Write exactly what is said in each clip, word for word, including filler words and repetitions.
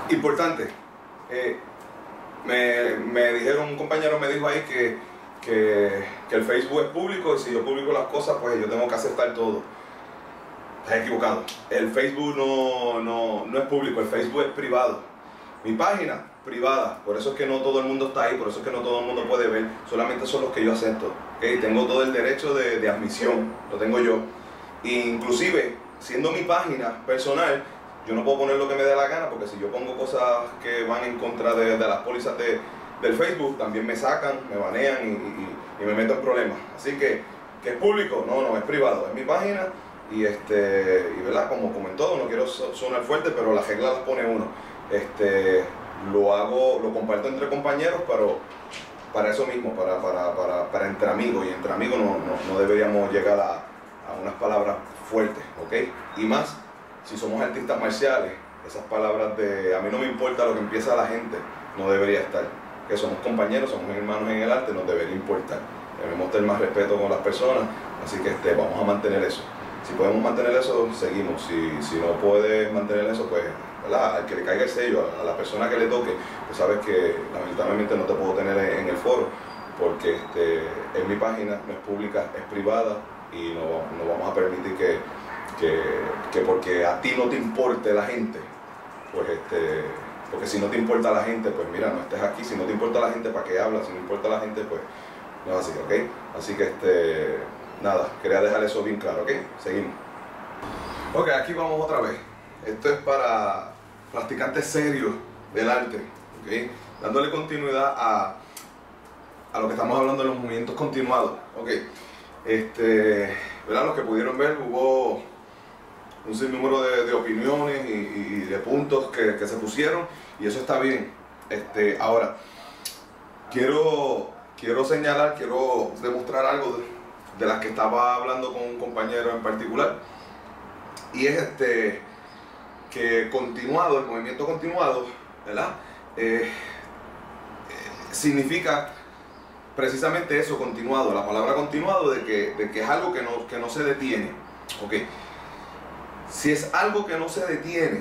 Importante, eh, me, me dijeron, un compañero me dijo ahí que, que, que el Facebook es público y si yo publico las cosas pues yo tengo que aceptar todo. Estás equivocado, el Facebook no, no, no es público, el Facebook es privado. Mi página, privada, por eso es que no todo el mundo está ahí, por eso es que no todo el mundo puede ver, solamente son los que yo acepto. ¿Okay? Tengo todo el derecho de, de admisión, lo tengo yo. E inclusive, siendo mi página personal, yo no puedo poner lo que me dé la gana, porque si yo pongo cosas que van en contra de, de las pólizas de, del Facebook, también me sacan, me banean y, y, y me meto en problemas. Así que, ¿que es público? No, no, es privado, es mi página y, este, y ¿verdad? Como, como en todo, no quiero sonar fuerte, pero las reglas las pone uno. Este, lo hago, lo comparto entre compañeros, pero para eso mismo, para, para, para, para entre amigos, y entre amigos no, no, no deberíamos llegar a, a unas palabras fuertes, ¿ok? Y más, si somos artistas marciales, esas palabras de a mí no me importa lo que empieza la gente, no debería estar. Que somos compañeros, somos hermanos en el arte, nos debería importar. Debemos tener más respeto con las personas, así que este, vamos a mantener eso. Si podemos mantener eso, seguimos. Si, si no puedes mantener eso, pues ¿verdad? Al que le caiga el sello, a, a la persona que le toque, pues sabes que lamentablemente no te puedo tener en, en el foro, porque este, es mi página, no es pública, es privada y no, no vamos a permitir que, que, que porque a ti no te importe la gente, pues este, porque si no te importa la gente, pues mira, no estés aquí. Si no te importa la gente, ¿para qué hablas? Si no importa la gente, pues no es así, ¿ok? Así que este, nada, quería dejar eso bien claro, ¿ok? Seguimos. Ok, aquí vamos otra vez. Esto es para practicantes serios del arte, ¿ok? Dándole continuidad a, a lo que estamos hablando de los movimientos continuados, ¿ok? Este, ¿verdad? Los que pudieron ver, hubo un sinnúmero de, de opiniones y, y de puntos que, que se pusieron, y eso está bien. Este, ahora, quiero, quiero señalar, quiero demostrar algo de, de las que estaba hablando con un compañero en particular, y es este, que continuado, el movimiento continuado, ¿verdad? Eh, eh, significa precisamente eso, continuado, la palabra continuado, de que, de que es algo que no, que no se detiene, ¿ok? Si es algo que no se detiene,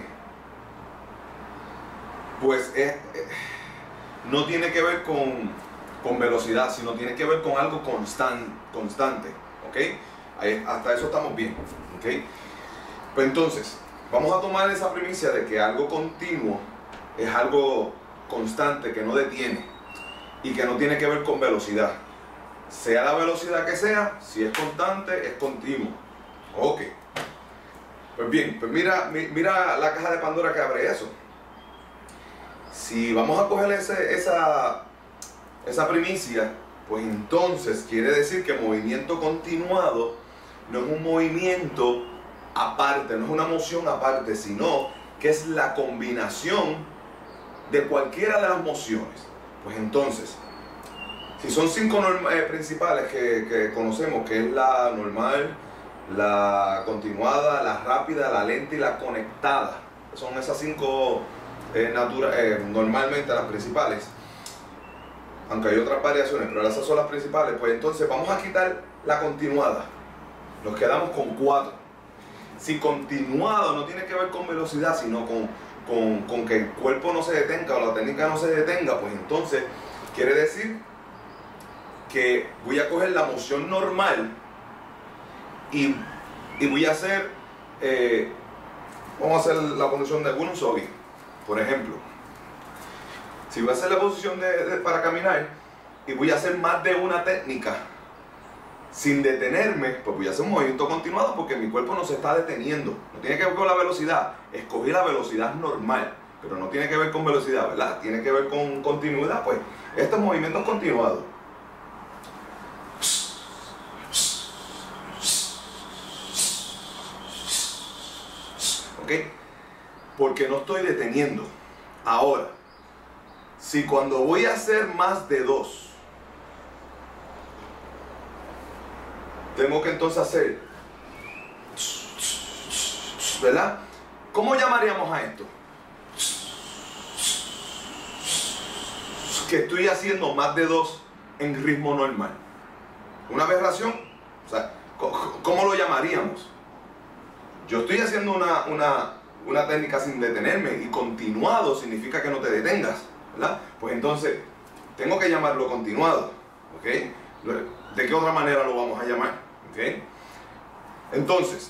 pues es, eh, no tiene que ver con, con velocidad, sino tiene que ver con algo constan, constante, ¿ok? Ahí, hasta eso estamos bien, ¿ok? Pues entonces, vamos a tomar esa primicia de que algo continuo es algo constante, que no detiene y que no tiene que ver con velocidad. Sea la velocidad que sea, si es constante, es continuo. Ok. Pues bien, pues mira, mira la caja de Pandora que abre eso. Si vamos a coger ese, esa, esa primicia, pues entonces quiere decir que movimiento continuado no es un movimiento aparte, no es una moción aparte, sino que es la combinación de cualquiera de las mociones. Pues entonces, si son cinco eh, principales que, que conocemos, que es la normal, la continuada, la rápida, la lenta y la conectada, son esas cinco eh, natura, eh, normalmente las principales, aunque hay otras variaciones, pero esas son las principales. Pues entonces vamos a quitar la continuada, nos quedamos con cuatro. Si continuado no tiene que ver con velocidad, sino con, con, con que el cuerpo no se detenga o la técnica no se detenga, pues entonces quiere decir que voy a coger la moción normal y, y voy a hacer, eh, vamos a hacer la posición de Gunsogi, por ejemplo. Si voy a hacer la posición de, de, para caminar y voy a hacer más de una técnica sin detenerme, pues voy a hacer un movimiento continuado porque mi cuerpo no se está deteniendo. No tiene que ver con la velocidad. Escogí la velocidad normal, pero no tiene que ver con velocidad, ¿verdad? Tiene que ver con continuidad. Pues estos movimientos continuados. ¿Ok? Porque no estoy deteniendo. Ahora, si cuando voy a hacer más de dos, tengo que entonces hacer, ¿verdad? ¿Cómo llamaríamos a esto? Que estoy haciendo más de dos en ritmo normal. Una aberración. O sea, ¿cómo lo llamaríamos? Yo estoy haciendo una, una, una técnica sin detenerme, y continuado significa que no te detengas, ¿verdad? Pues entonces, tengo que llamarlo continuado, ¿ok? ¿De qué otra manera lo vamos a llamar? ¿Ok? Entonces,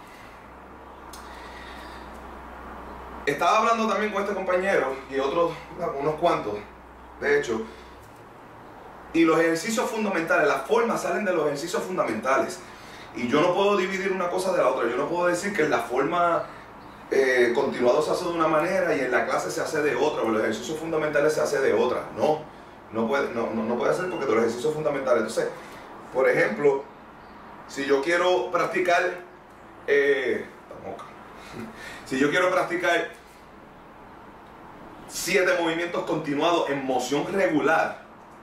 estaba hablando también con este compañero y otros, unos cuantos, de hecho, y los ejercicios fundamentales, las formas salen de los ejercicios fundamentales. Y yo no puedo dividir una cosa de la otra. Yo no puedo decir que en la forma eh, continuado se hace de una manera y en la clase se hace de otra, o en los ejercicios fundamentales se hace de otra. No, no puede, no, no, no puede ser, porque de los ejercicios fundamentales. Entonces, por ejemplo, si yo quiero practicar, eh, si yo quiero practicar siete movimientos continuados en moción regular,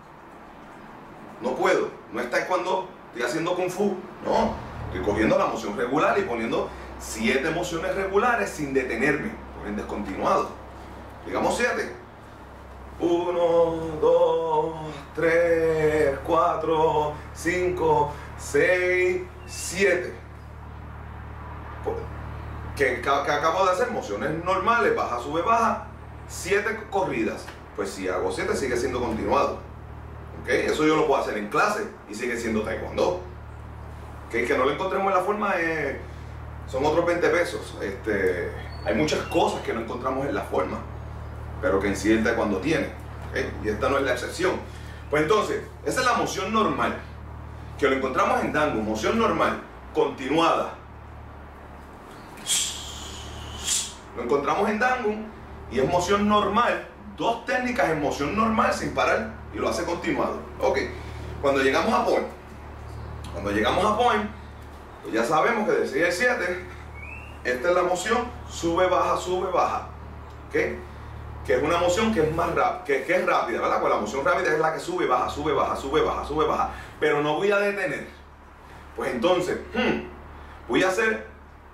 no puedo. No es taekwondo, estoy haciendo kung fu. No, estoy cogiendo la moción regular y poniendo siete mociones regulares sin detenerme, por ende descontinuado. Digamos siete. Uno, dos, tres, cuatro, cinco, seis, siete. ¿Qué, qué acabo de hacer? Mociones normales, baja, sube, baja. Siete corridas. Pues si hago siete sigue siendo continuado. ¿Okay? Eso yo lo puedo hacer en clase y sigue siendo taekwondo. ¿Okay? Que no lo encontremos en la forma eh, son otros veinte pesos. Este, hay muchas cosas que no encontramos en la forma, pero que en sí el taekwondo tiene. ¿Okay? Y esta no es la excepción. Pues entonces, esa es la moción normal, que lo encontramos en Dangun, moción normal, continuada. Lo encontramos en Dangun y es moción normal, dos técnicas en moción normal sin parar, y lo hace continuado. Ok, cuando llegamos a point, cuando llegamos a point, pues ya sabemos que del seis al siete, esta es la moción, sube, baja, sube, baja. Ok, que es una moción que es más rápida, que, que es rápida, ¿verdad? Pues la moción rápida es la que sube, baja, sube, baja, sube, baja, sube, baja. Pero no voy a detener. Pues entonces, hmm, voy a hacer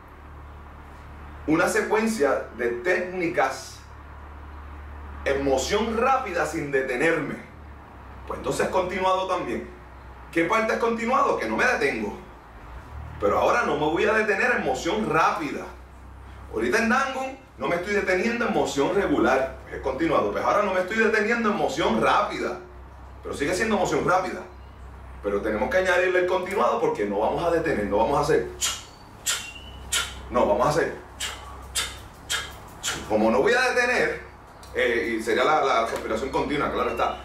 una secuencia de técnicas en moción rápida sin detenerme. Pues entonces continuado también. ¿Qué parte es continuado? Que no me detengo. Pero ahora no me voy a detener en moción rápida. Ahorita en Dangun no me estoy deteniendo en moción regular. Es continuado. Pues ahora no me estoy deteniendo en moción rápida. Pero sigue siendo moción rápida. Pero tenemos que añadirle el continuado porque no vamos a detener. No vamos a hacer... No, vamos a hacer... Como no voy a detener, eh, y sería la, la respiración continua, claro está.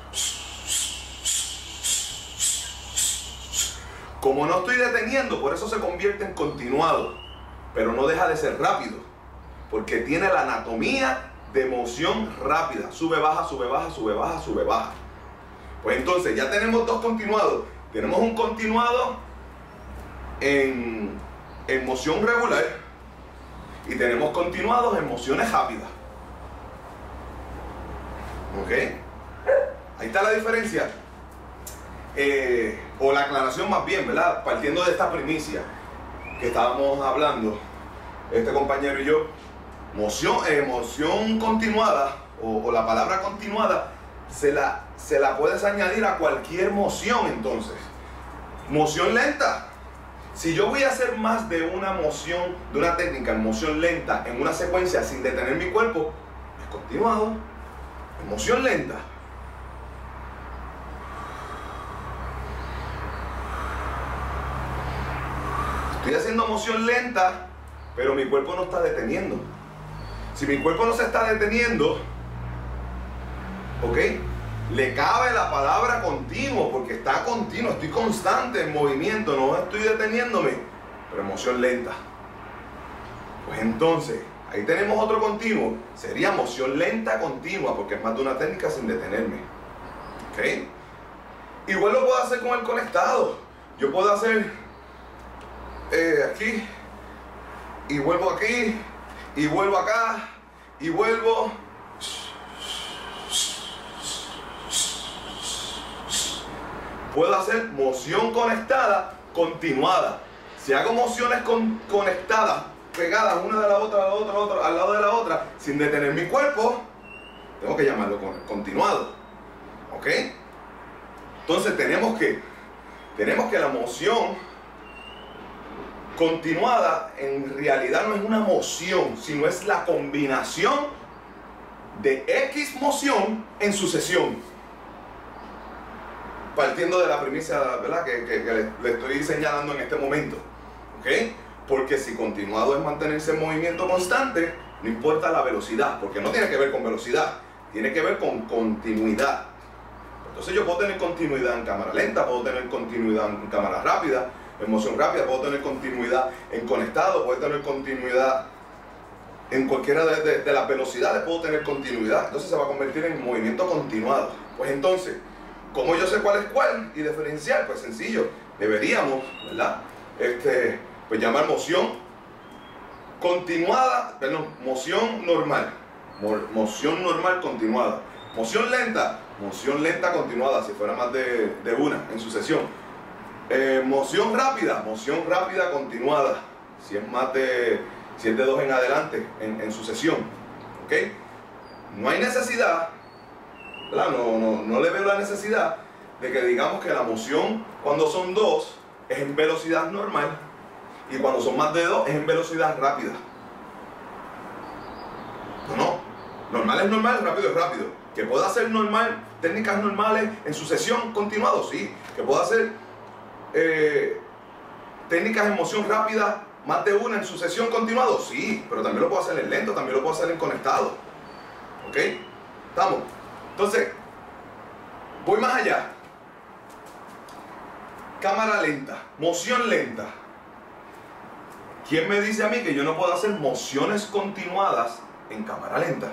Como no estoy deteniendo, por eso se convierte en continuado, pero no deja de ser rápido, porque tiene la anatomía de moción rápida. Sube, baja, sube, baja, sube, baja, sube, baja. Pues entonces ya tenemos dos continuados. Tenemos un continuado en, en moción regular y tenemos continuados en mociones rápidas. ¿Ok? Ahí está la diferencia. Eh, o la aclaración más bien, ¿verdad? Partiendo de esta primicia que estábamos hablando, este compañero y yo, moción, eh, moción continuada, o, o la palabra continuada, se la, se la puedes añadir a cualquier moción entonces. Moción lenta. Si yo voy a hacer más de una moción, de una técnica en moción lenta, en una secuencia sin detener mi cuerpo, es continuado. En moción lenta. Estoy haciendo moción lenta, pero mi cuerpo no está deteniendo. Si mi cuerpo no se está deteniendo, ¿ok? Le cabe la palabra continuo, porque está continuo, estoy constante en movimiento, no estoy deteniéndome, pero moción lenta. Pues entonces, ahí tenemos otro continuo, sería moción lenta continua, porque es más de una técnica sin detenerme. ¿Ok? Igual lo puedo hacer con el conectado. Yo puedo hacer eh, aquí, y vuelvo aquí, y vuelvo acá, y vuelvo. Puedo hacer moción conectada continuada. Si hago mociones con, conectadas, pegadas una de la otra, a la otra, a la otra, al lado de la otra, sin detener mi cuerpo, tengo que llamarlo continuado. ¿Ok? Entonces tenemos que, tenemos que la moción continuada en realidad no es una moción, sino es la combinación de X moción en sucesión. Partiendo de la premisa, ¿verdad?, que, que, que le, le estoy señalando en este momento. ¿Ok? Porque si continuado es mantenerse en movimiento constante, no importa la velocidad, porque no tiene que ver con velocidad, tiene que ver con continuidad. Entonces yo puedo tener continuidad en cámara lenta, puedo tener continuidad en cámara rápida, en moción rápida, puedo tener continuidad en conectado, puedo tener continuidad en cualquiera de, de, de las velocidades, puedo tener continuidad. Entonces se va a convertir en movimiento continuado. Pues entonces, ¿cómo yo sé cuál es cuál y diferenciar? Pues sencillo, deberíamos, ¿verdad?, este, pues llamar moción continuada, perdón, moción normal, mo moción normal continuada, moción lenta, moción lenta continuada, si fuera más de, de una en sucesión. Eh, moción rápida, moción rápida continuada, si es más de, si es de dos en adelante, en, en sucesión. ¿Ok? No hay necesidad, ¿verdad? No, no, no le veo la necesidad de que digamos que la moción cuando son dos es en velocidad normal y cuando son más de dos es en velocidad rápida. No, no. Normal es normal, rápido es rápido. Que pueda hacer normal, técnicas normales en sucesión continuado, sí. Que pueda hacer eh, técnicas en moción rápida, más de una en sucesión continuado, sí. Pero también lo puedo hacer en lento, también lo puedo hacer en conectado. ¿Ok? ¿Estamos? Entonces, voy más allá. Cámara lenta, moción lenta. ¿Quién me dice a mí que yo no puedo hacer mociones continuadas en cámara lenta?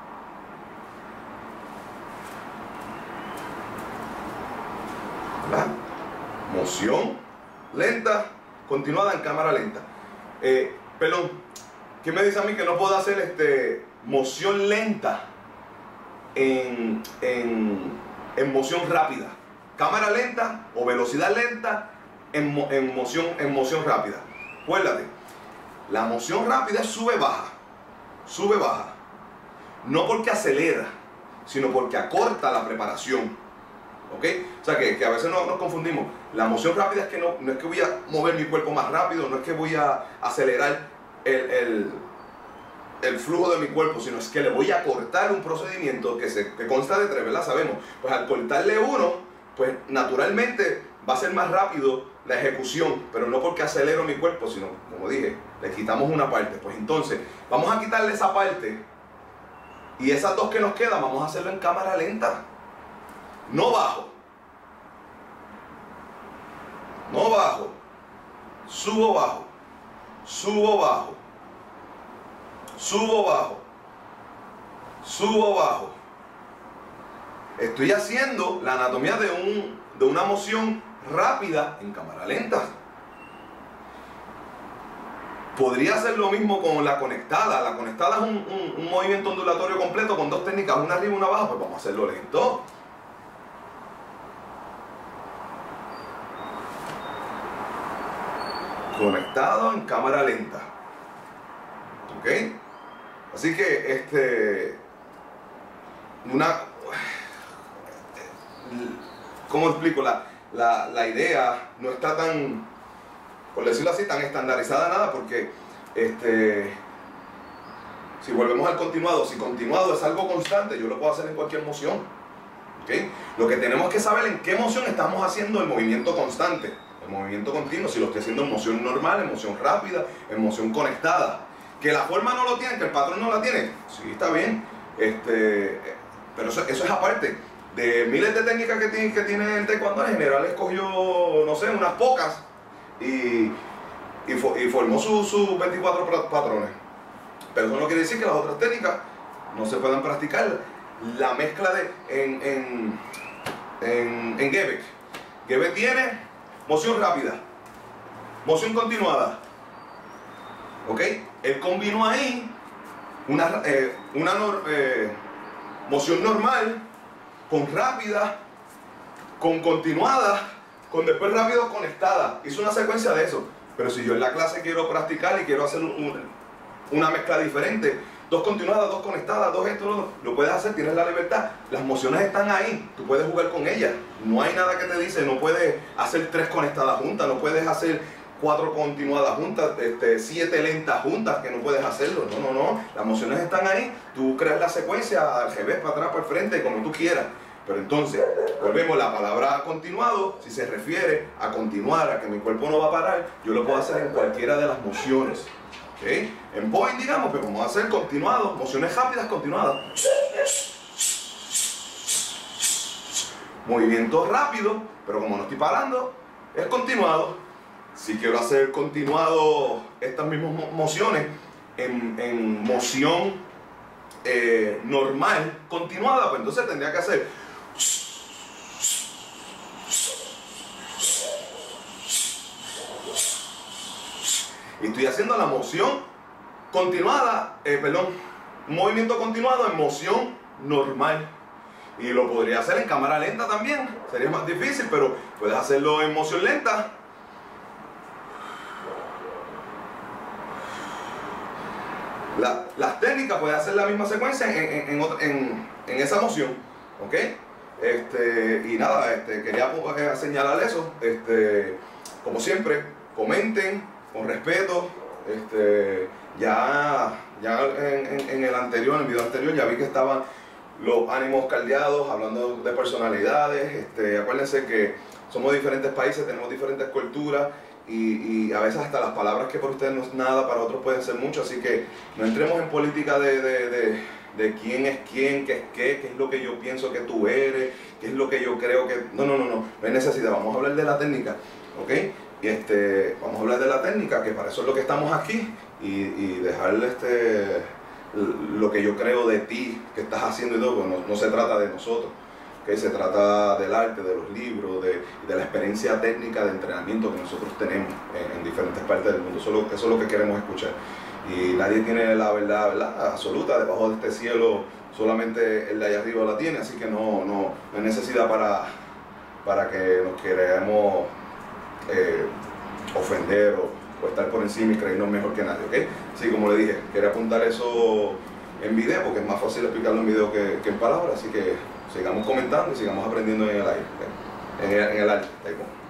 ¿Verdad? Moción lenta, continuada en cámara lenta. Eh, perdón, ¿quién me dice a mí que no puedo hacer este, moción lenta en, en, en moción rápida? Cámara lenta o velocidad lenta en, en, moción, en moción rápida. Acuérdate, la moción rápida es sube-baja, sube-baja. No porque acelera, sino porque acorta la preparación. ¿Ok? O sea que, que a veces nos, nos confundimos. La moción rápida es que no, no es que voy a mover mi cuerpo más rápido, no es que voy a acelerar el, el, el flujo de mi cuerpo, sino es que le voy a cortar un procedimiento que, se, que consta de tres, ¿verdad? Sabemos. Pues al cortarle uno, pues naturalmente va a ser más rápido la ejecución, pero no porque acelero mi cuerpo, sino, como dije, le quitamos una parte. Pues entonces, vamos a quitarle esa parte y esas dos que nos quedan, vamos a hacerlo en cámara lenta. No bajo, no bajo, subo bajo, subo bajo, subo bajo, subo bajo. Estoy haciendo la anatomía de, un, de una moción rápida en cámara lenta. Podría hacer lo mismo con la conectada. La conectada es un, un, un movimiento ondulatorio completo con dos técnicas, una arriba y una abajo. Pues vamos a hacerlo lento. Conectado en cámara lenta. ¿Ok? Así que, este... Una... ¿Cómo explico? La, la, la idea no está tan, por decirlo así, tan estandarizada nada, porque este, si volvemos al continuado, si continuado es algo constante, yo lo puedo hacer en cualquier moción. ¿Okay? Lo que tenemos que saber en qué moción estamos haciendo el movimiento constante, el movimiento continuo, si lo estoy haciendo en moción normal, en moción rápida, en moción conectada. Que la forma no lo tiene, que el patrón no la tiene, sí, está bien, este, pero eso, eso es aparte. De miles de técnicas que tiene, que tiene el taekwondo, en general escogió, no sé, unas pocas y, y, fo, y formó sus su veinticuatro patrones. Pero eso no quiere decir que las otras técnicas no se puedan practicar. La mezcla de en, en, en, en Gebek. Gebek tiene moción rápida, moción continuada. ¿Ok? Él combinó ahí una, eh, una eh, moción normal con rápida, con continuada, con después rápido conectada. Hizo una secuencia de eso. Pero si yo en la clase quiero practicar y quiero hacer un, una mezcla diferente, dos continuadas, dos conectadas, dos esto, lo, lo puedes hacer, tienes la libertad. Las mociones están ahí, tú puedes jugar con ellas. No hay nada que te dice, no puedes hacer tres conectadas juntas, no puedes hacer cuatro continuadas juntas, este, siete lentas juntas, que no puedes hacerlo. No, no, no. Las mociones están ahí. Tú creas la secuencia al revés, para atrás, para el frente, como tú quieras. Pero entonces, volvemos, la palabra continuado, si se refiere a continuar, a que mi cuerpo no va a parar, yo lo puedo hacer en cualquiera de las mociones. ¿Okay? En point, digamos, pero vamos a hacer continuado, mociones rápidas continuadas. Movimiento rápido, pero como no estoy parando, es continuado. Si quiero hacer continuado estas mismas mociones en, en moción eh, normal, continuada, pues entonces tendría que hacer y estoy haciendo la moción continuada, eh, perdón, un movimiento continuado en moción normal. Y lo podría hacer en cámara lenta también, sería más difícil, pero puedes hacerlo en moción lenta. La, las técnicas, puedes hacer la misma secuencia en, en, en, otra, en, en esa moción, ¿ok? Este, y nada, este, quería eh, señalar eso. Este, como siempre, comenten con respeto. Este, ya ya en, en, en el anterior, en el video anterior, ya vi que estaban los ánimos caldeados, hablando de personalidades. Este, acuérdense que somos de diferentes países, tenemos diferentes culturas. Y, y a veces hasta las palabras que por ustedes no es nada, para otros pueden ser mucho, así que no entremos en política de, de, de, de quién es quién, qué es qué, qué es lo que yo pienso que tú eres, qué es lo que yo creo que... No, no, no, no, no hay necesidad, vamos a hablar de la técnica, ¿ok? Y este, vamos a hablar de la técnica, que para eso es lo que estamos aquí, y, y dejarle este, lo que yo creo de ti, que estás haciendo y todo, pues no, no se trata de nosotros. Que se trata del arte, de los libros, de, de la experiencia técnica de entrenamiento que nosotros tenemos en, en diferentes partes del mundo. Eso es, lo, eso es lo que queremos escuchar. Y nadie tiene la verdad, verdad absoluta debajo de este cielo, solamente el de allá arriba la tiene, así que no, no, no hay necesidad para, para que nos queramos eh, ofender o, o estar por encima y creernos mejor que nadie, ¿ok? Así como le dije, quería apuntar eso en video porque es más fácil explicarlo en video que, que en palabras, así que sigamos comentando y sigamos aprendiendo en el aire, ¿okay? en, el, en el arte.